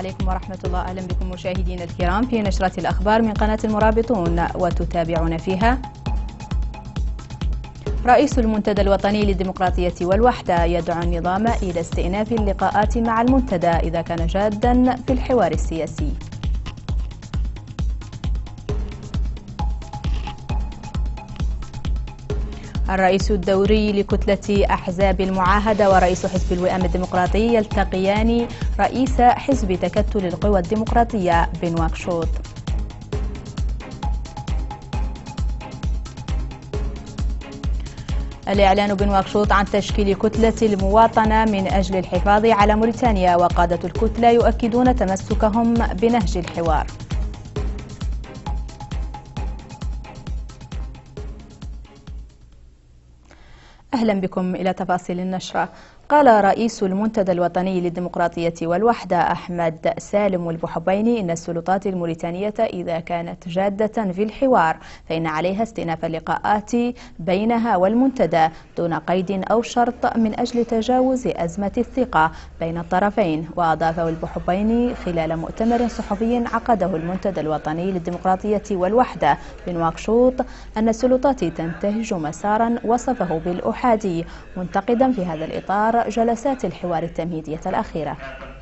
عليكم ورحمة الله. أهلا بكم مشاهدينا الكرام في نشرة الأخبار من قناة المرابطون، وتتابعون فيها: رئيس المنتدى الوطني للديمقراطية والوحدة يدعو النظام إلى استئناف اللقاءات مع المنتدى إذا كان جادا في الحوار السياسي. الرئيس الدوري لكتلة أحزاب المعاهدة ورئيس حزب الوئام الديمقراطي يلتقيان رئيس حزب تكتل القوى الديمقراطية بنواكشوط. الإعلان بنواكشوط عن تشكيل كتلة المواطنة من أجل الحفاظ على موريتانيا، وقادة الكتلة يؤكدون تمسكهم بنهج الحوار. أهلا بكم إلى تفاصيل النشرة. قال رئيس المنتدى الوطني للديمقراطية والوحدة أحمد سالم البحبيني إن السلطات الموريتانية إذا كانت جادة في الحوار فإن عليها استئناف اللقاءات بينها والمنتدى دون قيد أو شرط من أجل تجاوز أزمة الثقة بين الطرفين. وأضاف البحبيني خلال مؤتمر صحفي عقده المنتدى الوطني للديمقراطية والوحدة بنواكشوط أن السلطات تنتهج مسارا وصفه بالأحادي، منتقدا في هذا الإطار جلسات الحوار التمهيدية الأخيرة.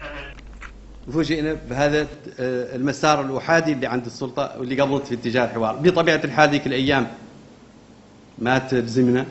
فوجئنا بهذا المسار الأحادي اللي عند السلطة واللي قبضت في اتجاه الحوار. بطبيعة الحال ذيك الأيام ما تلزمنا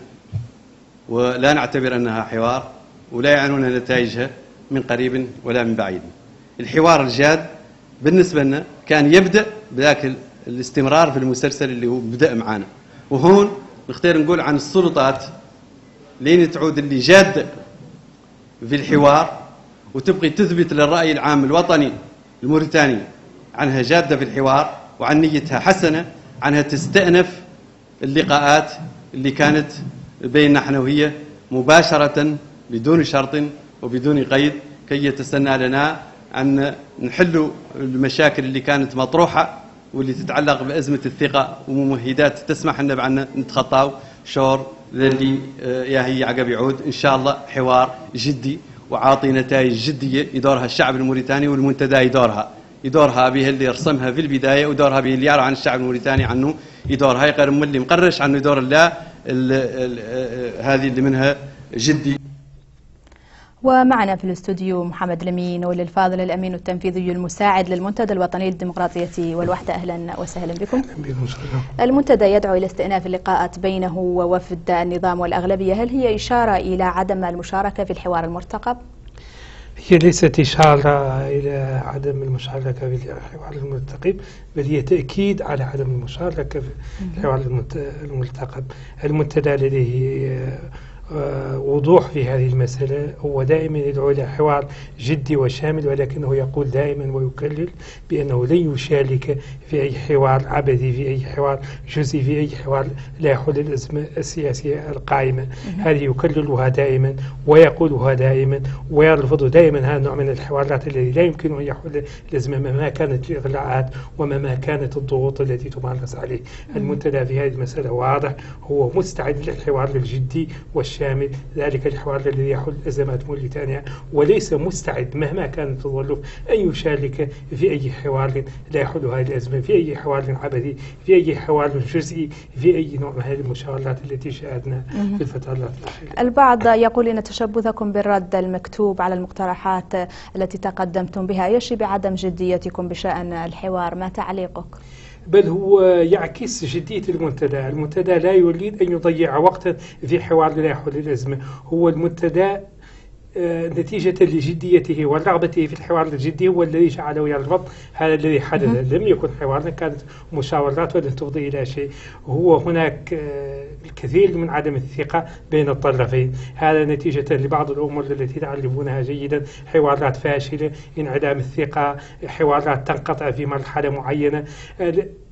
ولا نعتبر أنها حوار ولا يعنون نتائجها من قريب ولا من بعيد. الحوار الجاد بالنسبة لنا كان يبدأ بذاك الاستمرار في المسلسل اللي هو بدأ معانا، وهون نختار نقول عن السلطات لين تعود اللي جادة في الحوار وتبقي تثبت للرأي العام الوطني الموريتاني عنها جادة في الحوار وعن نيتها حسنة، عنها تستأنف اللقاءات اللي كانت بيننا احنا وهي مباشرة بدون شرط وبدون قيد، كي يتسنى لنا أن نحل المشاكل اللي كانت مطروحة واللي تتعلق بأزمة الثقة وممهدات تسمح لنا بأن نتخطاو شور اللي يا هي عقب يعود إن شاء الله حوار جدي وعاطي نتائج جدية يدورها الشعب الموريتاني والمنتدى يدورها به اللي يرسمها في البداية ودورها به اللي يعرف عن الشعب الموريتاني عنه يدورها يقرر من اللي مقرش عنه يدور الله هذه اللي منها جدي. ومعنا في الاستوديو محمد لمين ولي الفاضل الأمين التنفيذي المساعد للمنتدى الوطني للديمقراطية والوحدة. أهلا وسهلا بكم. المنتدى يدعو إلى استئناف اللقاءات بينه ووفد النظام والأغلبية، هل هي إشارة إلى عدم المشاركة في الحوار المرتقب؟ هي ليست إشارة إلى عدم المشاركة في الحوار المرتقب، بل هي تأكيد على عدم المشاركة في الحوار المرتقب. المنتدى لديه وضوح في هذه المسألة، هو دائما يدعو إلى حوار جدي وشامل، ولكنه يقول دائما ويكرر بأنه لن يشارك في أي حوار عبثي، في أي حوار جزئي، في أي حوار لا يحل الأزمة السياسية القائمة. هذه يكررها دائما ويقولها دائما ويرفض دائما هذا النوع من الحوارات الذي لا يمكن أن يحل الأزمة مهما كانت الإغلاقات ومهما كانت الضغوط التي تمارس عليه. المنتدى في هذه المسألة واضح، هو مستعد للحوار الجدي والشامل، ذلك الحوار الذي يحل أزمات موريتانيا، وليس مستعد مهما كانت الظروف أن يشارك في أي حوار لا يحل هذه الأزمة، في أي حوار عبثي، في أي حوار جزئي، في أي نوع من هذه المشاورات التي شاهدنا في الفترات الأخيرة. البعض يقول إن تشبثكم بالرد المكتوب على المقترحات التي تقدمتم بها يشي بعدم جديتكم بشأن الحوار، ما تعليقك؟ بل هو يعكس جدية المنتدى. المنتدى لا يريد أن يضيع وقتا في حوار لا يحل الأزمة. هو المنتدى نتيجة لجديته ورغبته في الحوار الجدي هو الذي جعله يرفض هذا الذي حدث. لم يكن حوارا، كانت مشاورات ولن تفضي إلى شيء. هو هناك الكثير من عدم الثقة بين الطرفين، هذا نتيجة لبعض الأمور التي تعرفونها جيدا: حوارات فاشلة، انعدام الثقة، حوارات تنقطع في مرحلة معينة.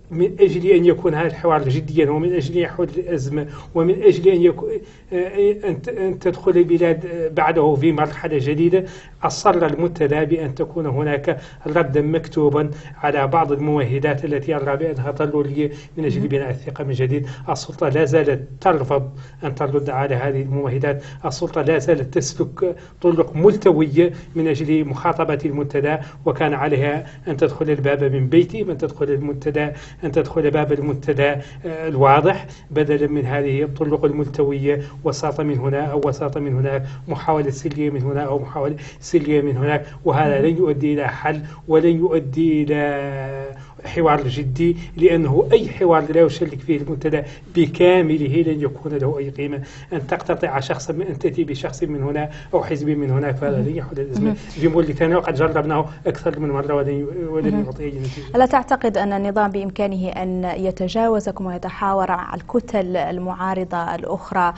من أجل أن يكون هذا الحوار جديا، ومن أجل أن يحل الأزمة، ومن أجل أن يكون أن تدخل البلاد بعده في مرحلة جديدة، أصر المنتدى بأن تكون هناك ردا مكتوبا على بعض الممهدات التي أرى بأنها ضرورية من أجل بناء الثقة من جديد. السلطة لا زالت ترفض أن ترد على هذه الممهدات، السلطة لا زالت تسلك طرق ملتوية من أجل مخاطبة المنتدى، وكان عليها أن تدخل الباب من بيتي، من تدخل المنتدى أن تدخل باب المنتدى الواضح، بدلا من هذه الطرق الملتوية، وساطة من هنا أو وساطة من هناك، محاولة سلية من هنا أو محاولة سلية من هناك، وهذا لن يؤدي إلى حل ولن يؤدي إلى حوار جدي، لأنه أي حوار لا يشارك فيه المنتدى بكامله لن يكون له أي قيمة. أن تقتطع شخصا، أن تأتي بشخص من هنا أو حزب من هناك، فهذا لن يحل الأزمة في موريتانيا، وقد جربناه أكثر من مرة ولن يعطي أي نتيجة. ألا تعتقد أن النظام بإمكانه أن يتجاوزكم ويتحاور مع الكتل المعارضة الأخرى،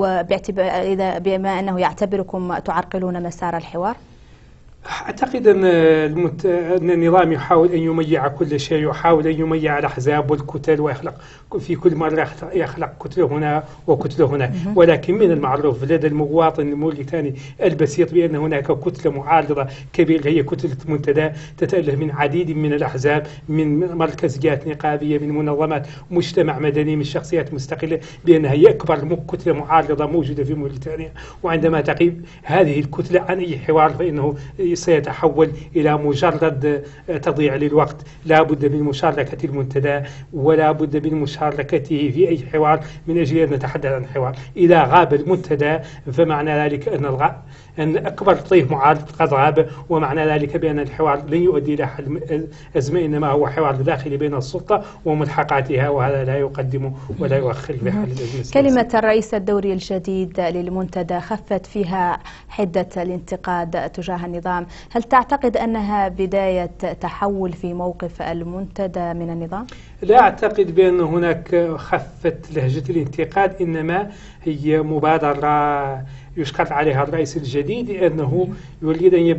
بما أنه يعتبركم تعرقلون مسار الحوار؟ أعتقد أن النظام يحاول أن يميع كل شيء، يحاول أن يميع الأحزاب والكتل، ويخلق في كل مرة يخلق كتلة هنا وكتلة هنا، ولكن من المعروف لدى المواطن الموريتاني البسيط بأن هناك كتلة معارضة كبيرة، هي كتلة المنتدى، تتألف من عديد من الأحزاب، من مركزيات نقابية، من منظمات مجتمع مدني، من شخصيات مستقلة، بأنها هي أكبر كتلة معارضة موجودة في موريتانيا. وعندما تغيب هذه الكتلة عن أي حوار فإنه سيتحول إلى مجرد تضييع للوقت. لا بد من مشاركة المنتدى، ولا بد من مشاركته في أي حوار من أجل أن نتحدث عن حوار. إذا غاب المنتدى فمعنى ذلك أن أكبر طيف معارض قد غاب، ومعنى ذلك بأن الحوار لن يؤدي إلى حل أزمة، إنما هو حوار داخلي بين السلطة وملحقاتها، وهذا لا يقدم ولا يؤخر في حل الأزمة. كلمة الرئيس الدوري الجديد للمنتدى خفت فيها حدة الانتقاد تجاه النظام، هل تعتقد أنها بداية تحول في موقف المنتدى من النظام؟ لا أعتقد بأن هناك خفت لهجة الانتقاد، إنما هي مبادرة يشكر عليها الرئيس الجديد، لأنه يريد أن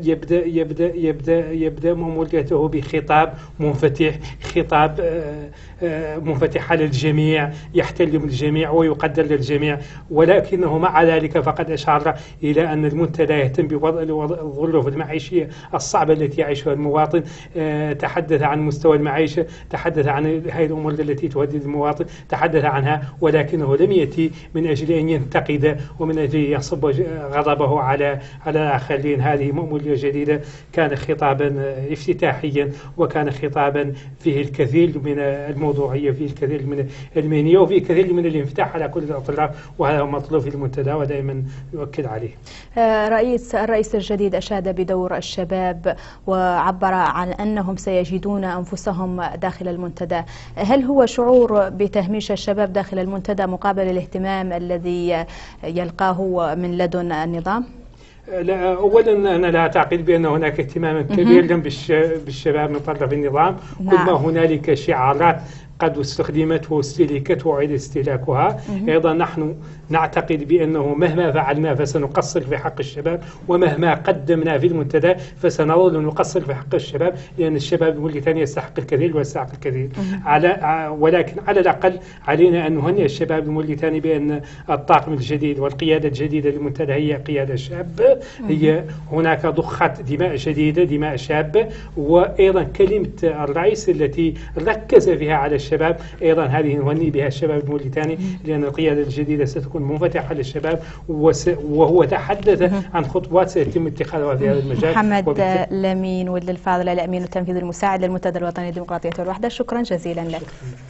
يبدأ مأموريته بخطاب منفتح، خطاب منفتح على الجميع، يحترم الجميع ويقدر للجميع، ولكنه مع ذلك فقد أشار إلى أن المنتدى يهتم بوضع الظروف المعيشية الصعبة التي يعيشها المواطن، تحدث عن مستوى المعيشة، تحدث عن هذه الأمور التي تهدد المواطن، تحدث عنها، ولكنه لم يأتي من أجل أن ينتقد ومن أجل يصب غضبه على الآخرين. هذه مأمورية جديدة، كان خطابا افتتاحيا، وكان خطابا فيه الكثير من الموضوعية، فيه الكثير من المهنية، وفيه الكثير من الانفتاح على كل الأطراف، وهذا هو مطلوب في المنتدى ودائما يؤكد عليه. الرئيس الجديد أشاد بدور الشباب وعبر عن أنهم سيجدون أنفسهم داخل المنتدى، هل هو شعور بتهميش الشباب داخل المنتدى مقابل الاهتمام الذي يلقاه من لدن النظام؟ لا، أولا أنا لا أعتقد بأن هناك اهتماما كبيرا بالشباب من طرف النظام. كل ما هنالك شعارات قد استخدمت واستهلكت وعيد استهلاكها. أيضا نحن نعتقد بأنه مهما فعلنا فسنقصر في حق الشباب، ومهما قدمنا في المنتدى فسنظل نقصر في حق الشباب، لأن الشباب الموريتاني يستحق الكثير ويستحق الكثير. ولكن على الأقل علينا أن نهنئ الشباب الموريتاني بأن الطاقم الجديد والقيادة الجديدة للمنتدى هي قيادة شابة، هي هناك ضخة دماء جديدة، دماء شابة. وأيضا كلمة الرئيس التي ركز فيها على الشباب أيضا هذه نهنئ بها الشباب الموريتاني، لأن القيادة الجديدة ستكون منفتحة للشباب، وهو تحدث عن خطوات سيتم اتخاذها في هذا المجال. محمد لمين ولد الفاضل الأمين التنفيذي المساعد للمنتدى الوطني للديمقراطية والوحدة، شكرا جزيلا لك.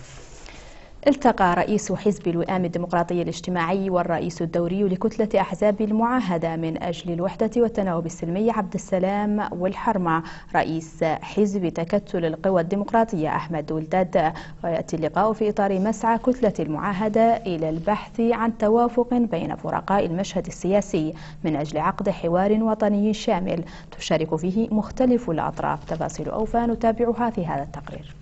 التقى رئيس حزب الوئام الديمقراطي الاجتماعي والرئيس الدوري لكتلة أحزاب المعاهدة من أجل الوحدة والتناوب السلمي عبد السلام والحرمة رئيس حزب تكتل القوى الديمقراطية أحمد ولداد، ويأتي اللقاء في إطار مسعى كتلة المعاهدة إلى البحث عن توافق بين فرقاء المشهد السياسي من أجل عقد حوار وطني شامل تشارك فيه مختلف الأطراف. تفاصيل أوفى نتابعها في هذا التقرير.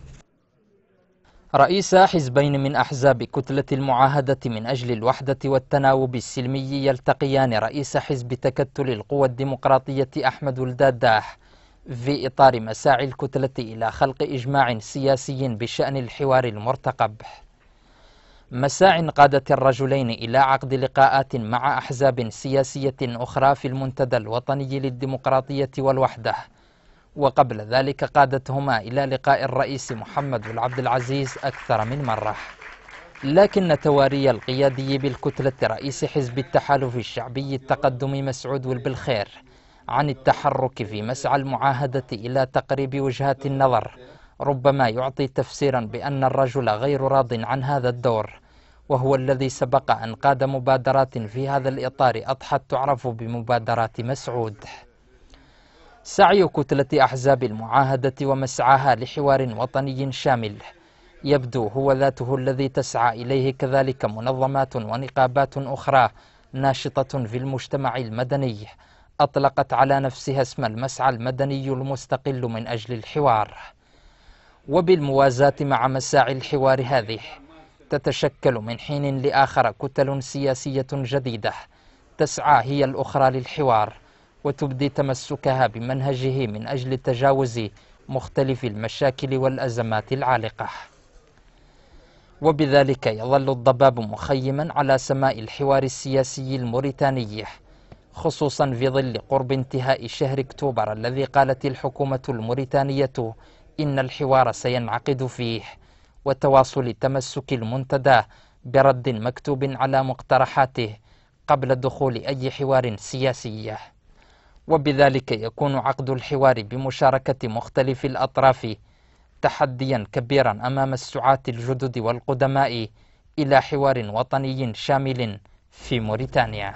رئيس حزبين من أحزاب كتلة المعاهدة من أجل الوحدة والتناوب السلمي يلتقيان رئيس حزب تكتل القوى الديمقراطية أحمد ولداد في إطار مساعي الكتلة إلى خلق إجماع سياسي بشأن الحوار المرتقب. مساع قادت الرجلين إلى عقد لقاءات مع أحزاب سياسية أخرى في المنتدى الوطني للديمقراطية والوحدة، وقبل ذلك قادتهما إلى لقاء الرئيس محمد بن عبد العزيز أكثر من مرة. لكن تواري القيادي بالكتلة رئيس حزب التحالف الشعبي التقدمي مسعود والبلخير عن التحرك في مسعى المعاهدة إلى تقريب وجهات النظر ربما يعطي تفسيرا بأن الرجل غير راض عن هذا الدور، وهو الذي سبق أن قاد مبادرات في هذا الإطار أضحت تعرف بمبادرات مسعود. سعي كتلة أحزاب المعاهدة ومسعاها لحوار وطني شامل يبدو هو ذاته الذي تسعى إليه كذلك منظمات ونقابات أخرى ناشطة في المجتمع المدني أطلقت على نفسها اسم المسعى المدني المستقل من أجل الحوار. وبالموازاة مع مساعي الحوار هذه تتشكل من حين لآخر كتل سياسية جديدة تسعى هي الأخرى للحوار وتبدي تمسكها بمنهجه من أجل تجاوز مختلف المشاكل والأزمات العالقة. وبذلك يظل الضباب مخيما على سماء الحوار السياسي الموريتاني، خصوصا في ظل قرب انتهاء شهر أكتوبر الذي قالت الحكومة الموريتانية إن الحوار سينعقد فيه، وتواصل تمسك المنتدى برد مكتوب على مقترحاته قبل دخول أي حوار سياسي. وبذلك يكون عقد الحوار بمشاركة مختلف الأطراف تحديا كبيرا أمام السعاة الجدد والقدماء إلى حوار وطني شامل في موريتانيا.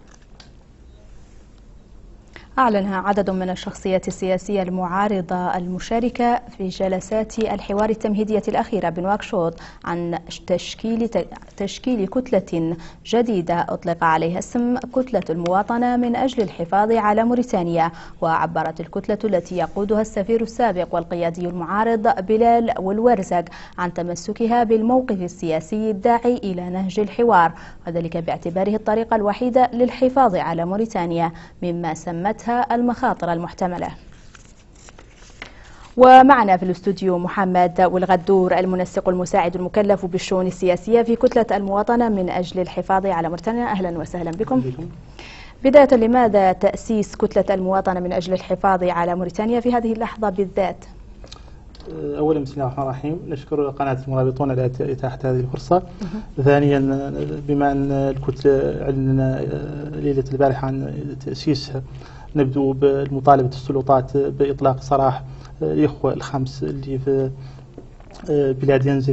أعلن عدد من الشخصيات السياسية المعارضة المشاركة في جلسات الحوار التمهيدية الأخيرة بنواكشوط عن تشكيل كتلة جديدة أطلق عليها اسم كتلة المواطنة من أجل الحفاظ على موريتانيا. وعبرت الكتلة التي يقودها السفير السابق والقيادي المعارض بلال والورزق عن تمسكها بالموقف السياسي الداعي إلى نهج الحوار، وذلك باعتباره الطريقة الوحيدة للحفاظ على موريتانيا مما سمتها المخاطر المحتملة. ومعنا في الاستوديو محمد والغدور المنسق المساعد المكلف بالشؤون السياسية في كتلة المواطنة من أجل الحفاظ على موريتانيا. أهلا وسهلا بكم. بداية، لماذا تأسيس كتلة المواطنة من أجل الحفاظ على موريتانيا في هذه اللحظة بالذات؟ أولا بسم الله الرحمن الرحيم، نشكر قناة المرابطون على إتاحة هذه الفرصة. ثانيا، بما أن الكتلة عندنا ليلة البارحة عن تأسيسها، نبدو بمطالبة السلطات بإطلاق سراح الإخوة الخمس اللي في بلاد ينزف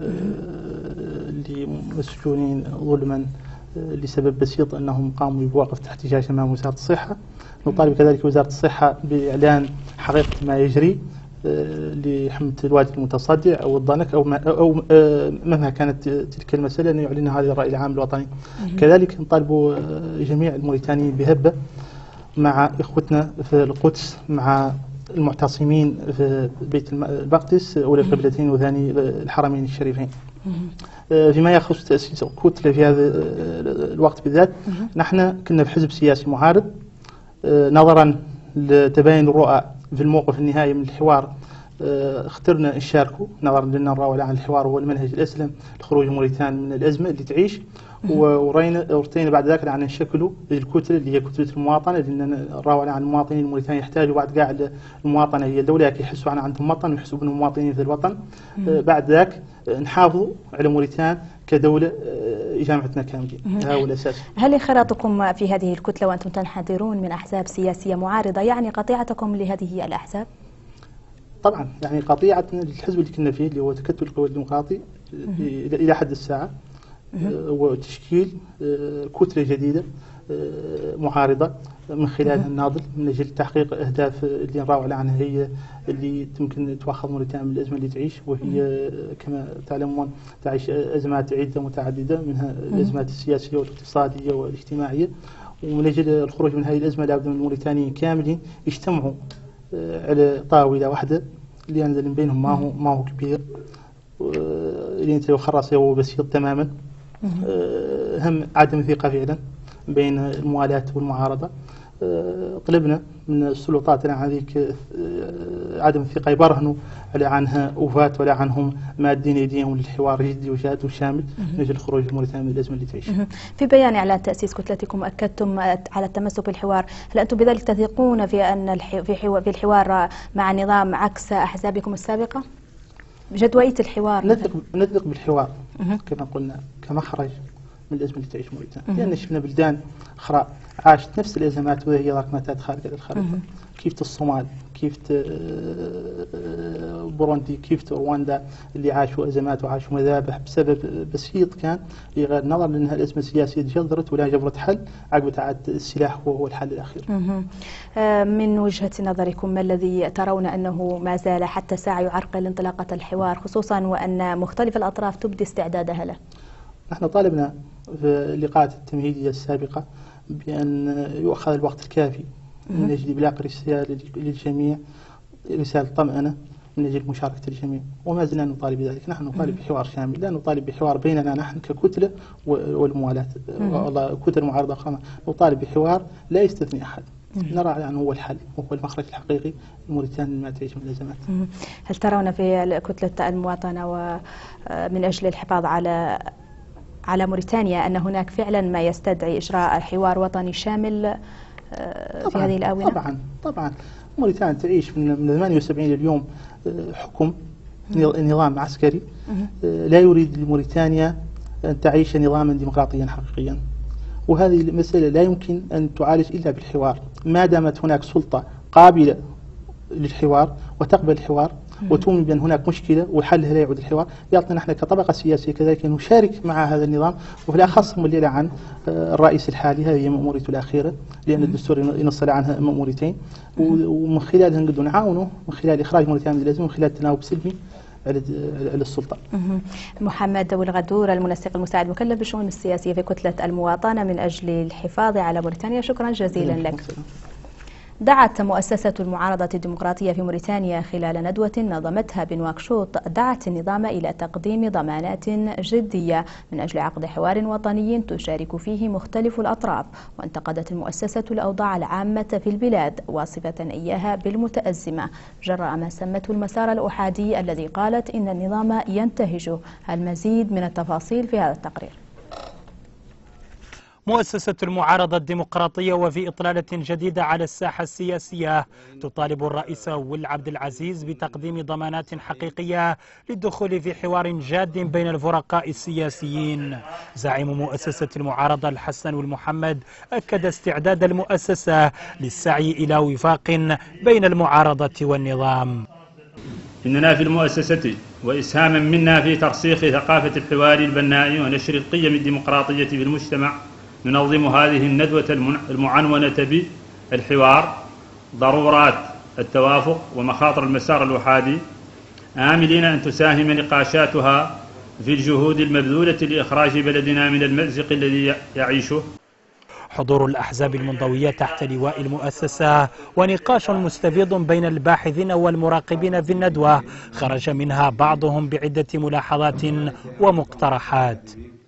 اللي مسجونين ظلما لسبب بسيط أنهم قاموا بوقف احتجاج أمام وزارة الصحة. نطالب كذلك وزارة الصحة بإعلان حقيقة ما يجري لحمة الوادي المتصدع أو الضنك أو مهما كانت تلك المسألة، أن يعلنها هذا الرأي العام الوطني. كذلك نطالب جميع الموريتانيين بهبة مع إخوتنا في القدس، مع المعتصمين في بيت المقدس أولى القبلتين وثاني الحرمين الشريفين. فيما يخص تأسيس كتلة في هذا الوقت بالذات، نحن كنا في حزب سياسي معارض، نظرا لتباين الرؤى في الموقف النهائي من الحوار اخترنا نشاركوا نظرا لأن نرى عن الحوار هو المنهج الأسلم لخروج موريتانيا من الأزمة اللي تعيش. ورتينا بعد ذلك عن نشكلوا الكتلة اللي هي كتلة المواطنة، لأن نرى عن المواطنين الموريتانيين يحتاجوا بعد قاعد المواطنة هي الدولة يحسوا عندهم وطن ويحسوا بأنهم مواطنين في الوطن. بعد ذاك نحافظوا على موريتانيا كدولة جامعتنا كاملين. هذا هو الأساس. هل انخراطكم في هذه الكتلة وأنتم تنحدرون من أحزاب سياسية معارضة يعني قطيعتكم لهذه الأحزاب؟ طبعا يعني قطيعة الحزب اللي كنا فيه اللي هو تكتل القوى الديمقراطي إلى حد الساعة، وتشكيل كتلة جديدة معارضة من خلالها الناضل من أجل تحقيق أهداف اللي نراوع عنها هي اللي تمكن تواخذ موريتانيا من الأزمة اللي تعيش، وهي كما تعلمون تعيش أزمات عدة متعددة، منها الأزمات السياسية والاقتصادية والاجتماعية. ومن أجل الخروج من هذه الأزمة لابد من الموريتانيين كاملين يجتمعوا على طاولة واحدة اللي ينزل بينهم ما هو كبير، اللي انت لو خرص هو بسيط تماما. هم عدم ثقة فعلا بين الموالاة والمعارضة. طلبنا من السلطات على هذيك عدم الثقة يبرهنوا على عنها وفات ولا عنهم مادين ايديهم للحوار الجدي وجاد وشامل من اجل خروج موريتانيا من الازمه اللي تعيش. في بيان اعلان تاسيس كتلتكم اكدتم على التمسك بالحوار، هل انتم بذلك تثقون في ان في الحوار مع النظام عكس احزابكم السابقه؟ بجدوية الحوار نثق بالحوار كما قلنا كمخرج من الازمه اللي تعيش موريتانيا، لان شفنا بلدان اخرى عاشت نفس الازمات وهي راكمتها خارج الخريطه، كيف الصومال، كيف بوروندي، كيف رواندا اللي عاشوا ازمات وعاشوا مذابح بسبب بسيط كان بغض النظر لانها الازمه السياسيه تجذرت ولا جبرت حل، عقبت عاد السلاح هو الحل الاخير. من وجهه نظركم ما الذي ترون انه ما زال حتى ساعه يعرقل انطلاقه الحوار، خصوصا وان مختلف الاطراف تبدي استعدادها له؟ نحن طالبنا في اللقاءات التمهيديه السابقه بأن يؤخذ الوقت الكافي من أجل إبلاغ رسالة للجميع، رسالة طمأنة من أجل مشاركة الجميع، وما زلنا نطالب بذلك. نحن نطالب بحوار شامل، لا نطالب بحوار بيننا نحن ككتلة والموالاة، والله كتل معارضة أخرى، نطالب بحوار لا يستثني أحد، نرى أنه هو الحل وهو المخرج الحقيقي لموريتانيا ما تعيش من الأزمات. هل ترون في كتلة المواطنة ومن أجل الحفاظ على موريتانيا أن هناك فعلا ما يستدعي إجراء حوار وطني شامل في هذه الآونة؟ طبعا موريتانيا تعيش من 78 اليوم حكم نظام عسكري لا يريد لموريتانيا أن تعيش نظاما ديمقراطيا حقيقيا، وهذه المسألة لا يمكن أن تعالج إلا بالحوار. ما دامت هناك سلطة قابلة للحوار وتقبل الحوار وتؤمن بأن هناك مشكلة وحلها لا يعود الحوار، يعطينا نحن كطبقة سياسية كذلك نشارك مع هذا النظام، وفي الأخص الليلة عن الرئيس الحالي، هذه هي مأموريته الأخيرة لأن الدستور ينص عنها مأموريتين، ومن خلالها نقدر نعاونه من خلال إخراج موريتانيا من الأزمة، من خلال تناوب سلمي على السلطة. محمد والغدور المنسق المساعد المكلف بالشؤون السياسية في كتلة المواطنة من أجل الحفاظ على موريتانيا، شكرا جزيلا لك. دعت مؤسسة المعارضة الديمقراطية في موريتانيا خلال ندوة نظمتها بنواكشوط دعت النظام إلى تقديم ضمانات جدية من أجل عقد حوار وطني تشارك فيه مختلف الأطراف، وانتقدت المؤسسة الأوضاع العامة في البلاد واصفة إياها بالمتأزمة جراء ما سمته المسار الأحادي الذي قالت إن النظام ينتهجه. المزيد من التفاصيل في هذا التقرير. مؤسسة المعارضة الديمقراطية وفي إطلالة جديدة على الساحة السياسية تطالب الرئيس ولد عبد العزيز بتقديم ضمانات حقيقية للدخول في حوار جاد بين الفرقاء السياسيين. زعيم مؤسسة المعارضة الحسن والمحمد أكد استعداد المؤسسة للسعي إلى وفاق بين المعارضة والنظام. إننا في المؤسسة وإسهاما منا في ترسيخ ثقافة الحوار البناء ونشر القيم الديمقراطية في المجتمع ننظم هذه الندوة المعنونة بالحوار، ضرورات التوافق ومخاطر المسار الأحادي، آملين أن تساهم نقاشاتها في الجهود المبذولة لإخراج بلدنا من المأزق الذي يعيشه. حضور الأحزاب المنضوية تحت لواء المؤسسة ونقاش مستفيض بين الباحثين والمراقبين في الندوة خرج منها بعضهم بعدة ملاحظات ومقترحات.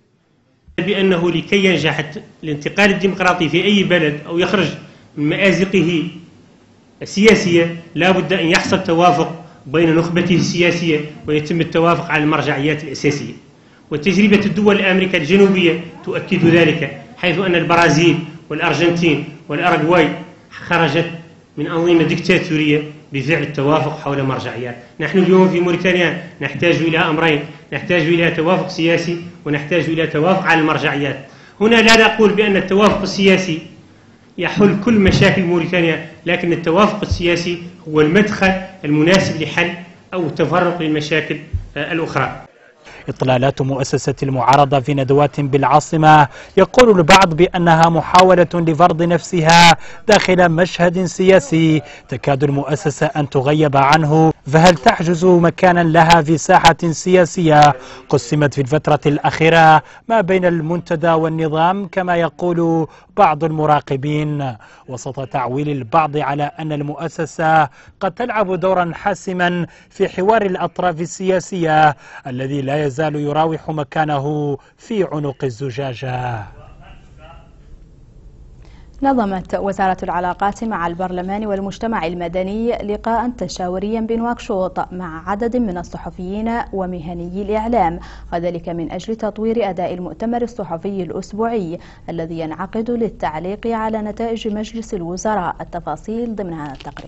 بأنه لكي ينجح الانتقال الديمقراطي في أي بلد أو يخرج من مآزقه السياسية لا بد أن يحصل توافق بين نخبته السياسية ويتم التوافق على المرجعيات الأساسية، وتجربة الدول الأمريكا الجنوبية تؤكد ذلك، حيث أن البرازيل والأرجنتين والأرجواي خرجت من أنظمة ديكتاتورية بفعل التوافق حول مرجعيات. نحن اليوم في موريتانيا نحتاج إلى أمرين، نحتاج إلى توافق سياسي ونحتاج إلى توافق على المرجعيات. هنا لا نقول بأن التوافق السياسي يحل كل مشاكل موريتانيا، لكن التوافق السياسي هو المدخل المناسب لحل أو تفرق للمشاكل الأخرى. إطلالات مؤسسة المعارضة في ندوات بالعاصمة يقول البعض بأنها محاولة لفرض نفسها داخل مشهد سياسي تكاد المؤسسة أن تغيب عنه، فهل تحجز مكانا لها في ساحة سياسية قسمت في الفترة الأخيرة ما بين المنتدى والنظام كما يقول بعض المراقبين، وسط تعويل البعض على أن المؤسسة قد تلعب دورا حاسما في حوار الأطراف السياسية الذي لا يزال يراوح مكانه في عنق الزجاجة. نظمت وزارة العلاقات مع البرلمان والمجتمع المدني لقاء تشاوريا بنواكشوط مع عدد من الصحفيين ومهنيي الإعلام، وذلك من أجل تطوير أداء المؤتمر الصحفي الأسبوعي الذي ينعقد للتعليق على نتائج مجلس الوزراء. التفاصيل ضمن هذا التقرير.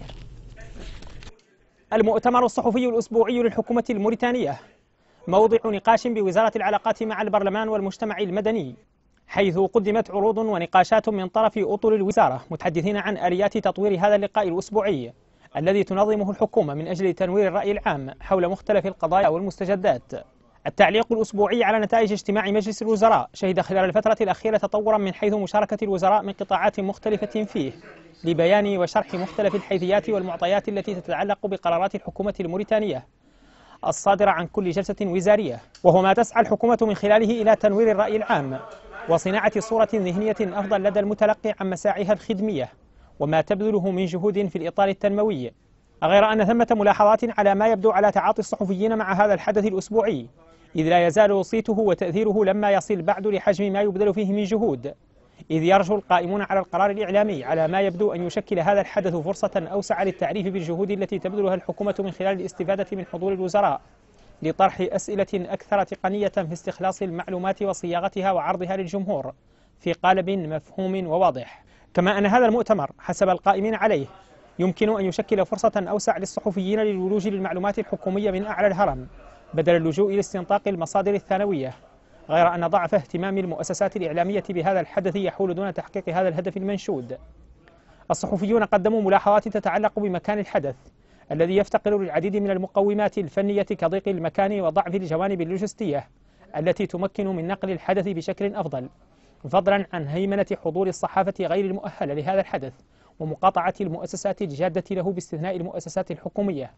المؤتمر الصحفي الأسبوعي للحكومة الموريتانية موضع نقاش بوزارة العلاقات مع البرلمان والمجتمع المدني، حيث قدمت عروض ونقاشات من طرف أطر الوزارة متحدثين عن آليات تطوير هذا اللقاء الأسبوعي الذي تنظمه الحكومة من أجل تنوير الرأي العام حول مختلف القضايا والمستجدات. التعليق الأسبوعي على نتائج اجتماع مجلس الوزراء شهد خلال الفترة الأخيرة تطورا من حيث مشاركة الوزراء من قطاعات مختلفة فيه لبيان وشرح مختلف الحيثيات والمعطيات التي تتعلق بقرارات الحكومة الموريتانية الصادرة عن كل جلسة وزارية، وهو ما تسعى الحكومة من خلاله إلى تنوير الرأي العام وصناعة صورة ذهنية أفضل لدى المتلقي عن مساعيها الخدمية وما تبذله من جهود في الإطار التنموي. غير أن ثمة ملاحظات على ما يبدو على تعاطي الصحفيين مع هذا الحدث الأسبوعي، إذ لا يزال صيته وتأثيره لما يصل بعد لحجم ما يبذل فيه من جهود، إذ يرجو القائمون على القرار الإعلامي على ما يبدو أن يشكل هذا الحدث فرصة أوسع للتعريف بالجهود التي تبذلها الحكومة من خلال الاستفادة من حضور الوزراء لطرح أسئلة أكثر تقنية في استخلاص المعلومات وصياغتها وعرضها للجمهور في قالب مفهوم وواضح. كما أن هذا المؤتمر حسب القائمين عليه يمكن أن يشكل فرصة أوسع للصحفيين للولوج للمعلومات الحكومية من أعلى الهرم بدل اللجوء إلى استنطاق المصادر الثانوية، غير أن ضعف اهتمام المؤسسات الإعلامية بهذا الحدث يحول دون تحقيق هذا الهدف المنشود. الصحفيون قدموا ملاحظات تتعلق بمكان الحدث الذي يفتقر للعديد من المقومات الفنية كضيق المكان وضعف الجوانب اللوجستية التي تمكن من نقل الحدث بشكل أفضل، فضلا عن هيمنة حضور الصحافة غير المؤهلة لهذا الحدث ومقاطعة المؤسسات الجادة له باستثناء المؤسسات الحكومية.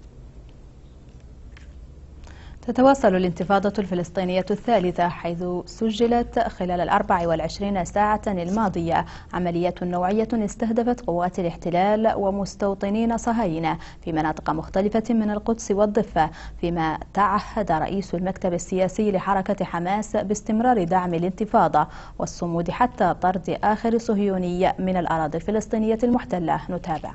تتواصل الانتفاضة الفلسطينية الثالثة، حيث سجلت خلال 24 ساعة الماضية عمليات نوعية استهدفت قوات الاحتلال ومستوطنين صهاينة في مناطق مختلفة من القدس والضفة، فيما تعهد رئيس المكتب السياسي لحركة حماس باستمرار دعم الانتفاضة والصمود حتى طرد آخر صهيوني من الأراضي الفلسطينية المحتلة. نتابع.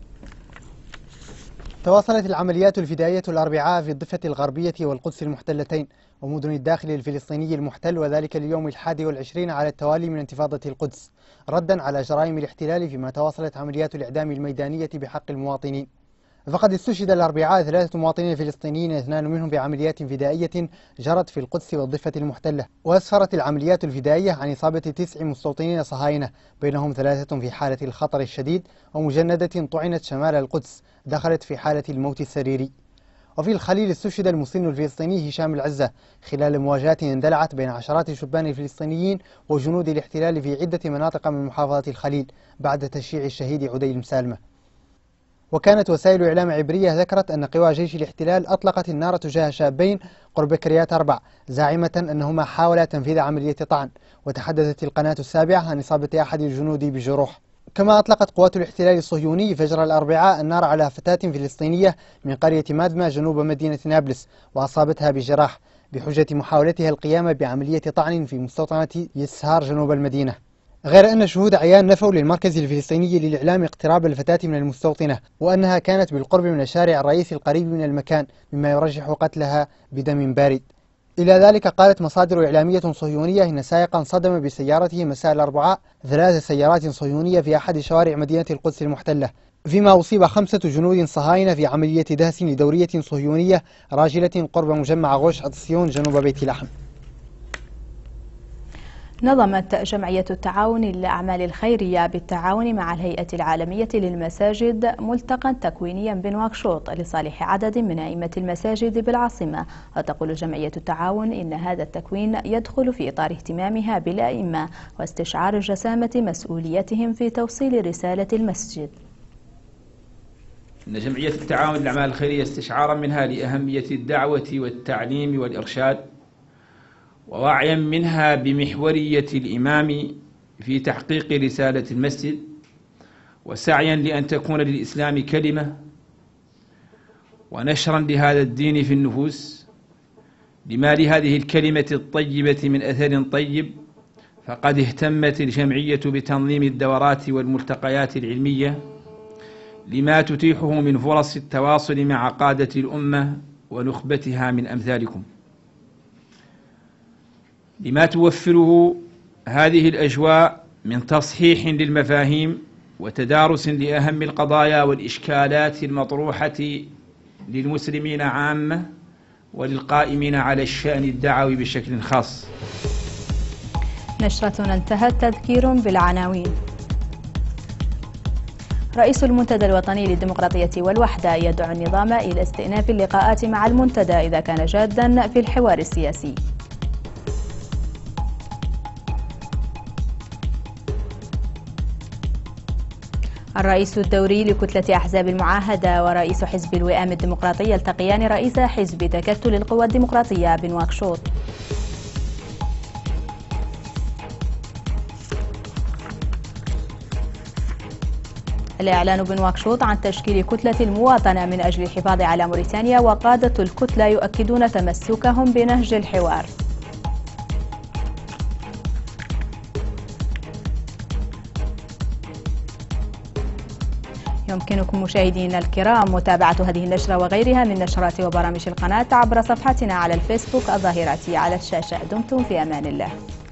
تواصلت العمليات الفدائية الأربعاء في الضفة الغربية والقدس المحتلتين ومدن الداخل الفلسطيني المحتل، وذلك اليوم 21 على التوالي من انتفاضة القدس، ردا على جرائم الاحتلال، فيما تواصلت عمليات الإعدام الميدانية بحق المواطنين. فقد استشهد الأربعاء 3 مواطنين فلسطينيين، 2 منهم بعمليات فدائية جرت في القدس والضفة المحتلة. وأسفرت العمليات الفدائية عن إصابة 9 مستوطنين صهاينة، بينهم 3 في حالة الخطر الشديد، ومجندة طعنت شمال القدس دخلت في حالة الموت السريري. وفي الخليل استشهد المسن الفلسطيني هشام العزة خلال مواجهات اندلعت بين عشرات الشبان الفلسطينيين وجنود الاحتلال في عدة مناطق من محافظة الخليل بعد تشييع الشهيد عدي مسالمة. وكانت وسائل إعلام عبرية ذكرت أن قوى جيش الاحتلال أطلقت النار تجاه شابين قرب كريات 4 زاعمة أنهما حاولا تنفيذ عملية طعن، وتحدثت القناة السابعة عن إصابة أحد الجنود بجروح. كما أطلقت قوات الاحتلال الصهيوني فجر الأربعاء النار على فتاة فلسطينية من قرية مادمة جنوب مدينة نابلس وأصابتها بجراح بحجة محاولتها القيام بعملية طعن في مستوطنة يسهار جنوب المدينة. غير أن شهود عيان نفوا للمركز الفلسطيني للإعلام اقتراب الفتاة من المستوطنة، وأنها كانت بالقرب من الشارع الرئيسي القريب من المكان، مما يرجح قتلها بدم بارد. إلى ذلك قالت مصادر إعلامية صهيونية إن سائقا صدم بسيارته مساء الأربعاء 3 سيارات صهيونية في أحد شوارع مدينة القدس المحتلة، فيما أصيب 5 جنود صهاينة في عملية دهس لدورية صهيونية راجلة قرب مجمع غوش عطسيون جنوب بيت لحم. نظمت جمعية التعاون للأعمال الخيرية بالتعاون مع الهيئة العالمية للمساجد ملتقى تكوينيا بنواكشوط لصالح عدد من أئمة المساجد بالعاصمة. وتقول جمعية التعاون إن هذا التكوين يدخل في إطار اهتمامها بالأئمة واستشعار جسامة مسؤوليتهم في توصيل رسالة المسجد. إن جمعية التعاون للأعمال الخيرية استشعارا منها لأهمية الدعوة والتعليم والإرشاد، ووعيا منها بمحورية الإمام في تحقيق رسالة المسجد، وسعيا لأن تكون للإسلام كلمة، ونشرا لهذا الدين في النفوس، لما لهذه الكلمة الطيبة من أثر طيب، فقد اهتمت الجمعية بتنظيم الدورات والملتقيات العلمية لما تتيحه من فرص التواصل مع قادة الأمة ونخبتها من أمثالكم، لما توفره هذه الأجواء من تصحيح للمفاهيم وتدارس لأهم القضايا والإشكالات المطروحة للمسلمين عامة وللقائمين على الشأن الدعوي بشكل خاص. نشرتنا انتهت. تذكير بالعناوين. رئيس المنتدى الوطني للديمقراطية والوحدة يدعو النظام إلى استئناف اللقاءات مع المنتدى إذا كان جادا في الحوار السياسي. الرئيس الدوري لكتلة أحزاب المعاهدة ورئيس حزب الوئام الديمقراطي يلتقيان رئيس حزب تكتل القوى الديمقراطية بنواكشوط. الإعلان بنواكشوط عن تشكيل كتلة المواطنة من أجل الحفاظ على موريتانيا، وقادة الكتلة يؤكدون تمسكهم بنهج الحوار. يمكنكم مشاهدينا الكرام متابعة هذه النشرة وغيرها من نشرات وبرامج القناة عبر صفحتنا على الفيسبوك الظاهرة على الشاشة. دمتم في أمان الله.